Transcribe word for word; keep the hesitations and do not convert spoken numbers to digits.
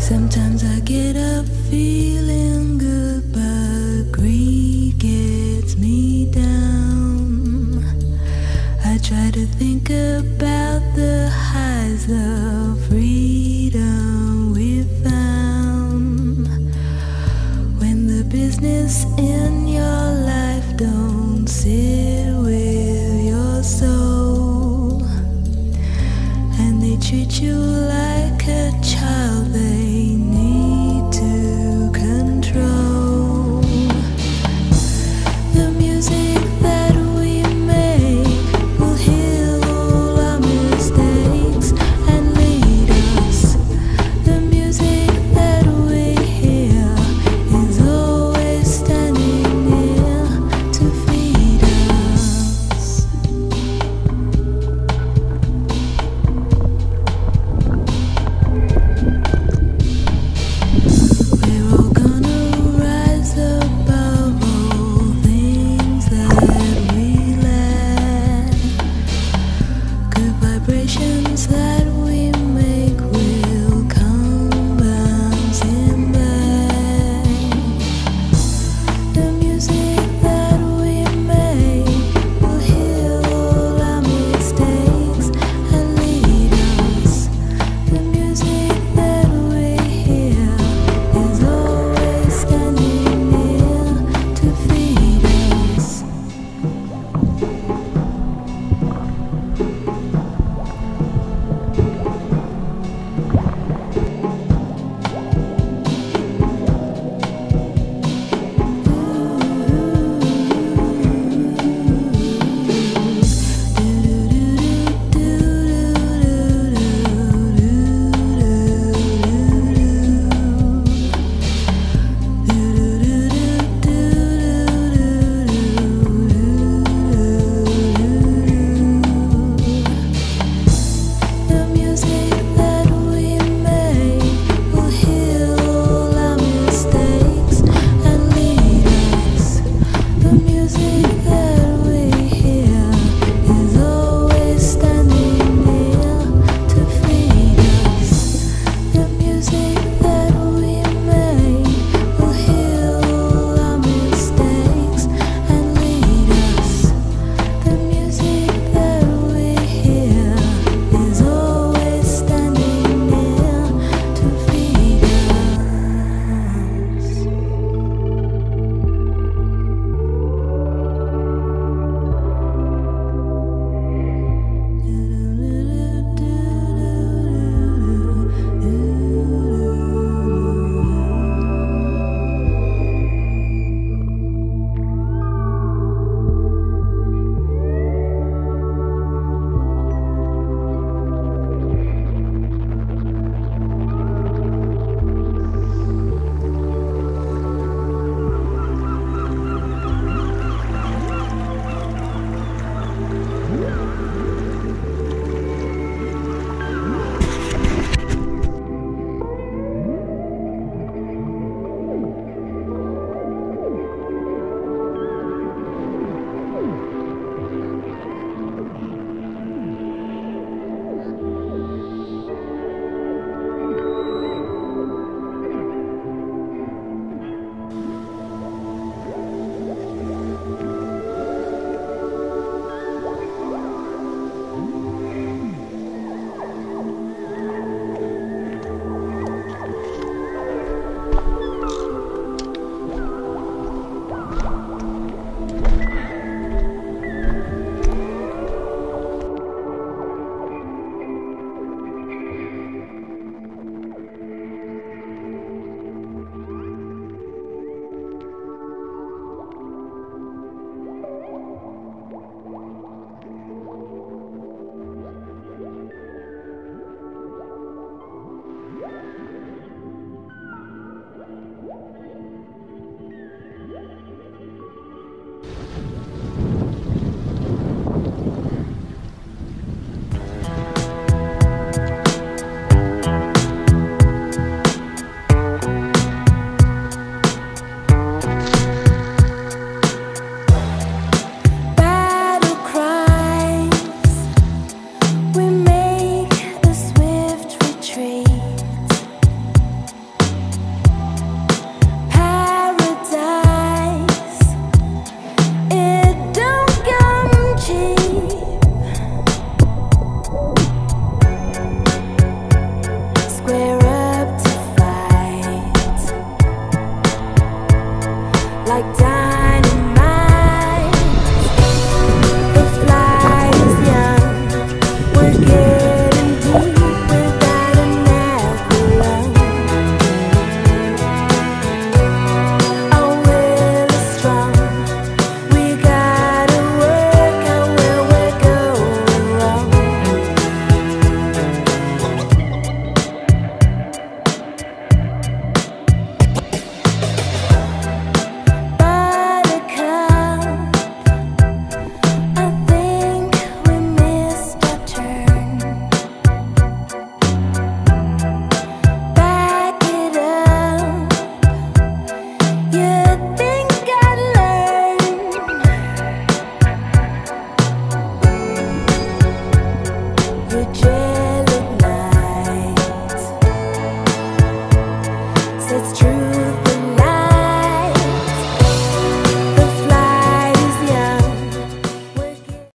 Sometimes I get up feeling good, but greed gets me down. I try to think about the highs of freedom we found. When the business in your life don't sit with your soul, and they treat you like a child they need to control. The music that we make will heal all our mistakes and lead us. The music that we hear is always standing near to feed us. like diamonds.